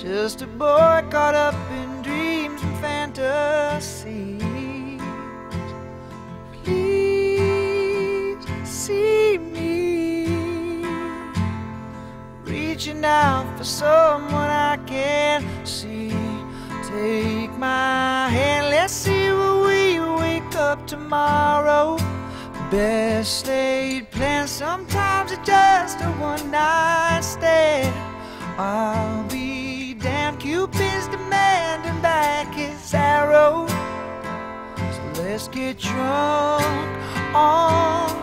just a boy caught up in dreams and fantasies. Please see me reaching out for someone I can't see. Take my hand, let's see where we wake up tomorrow. Best laid plans, sometimes it's just a one-night stand. I'll be damned, Cupid's demanding back his arrow. So let's get drunk on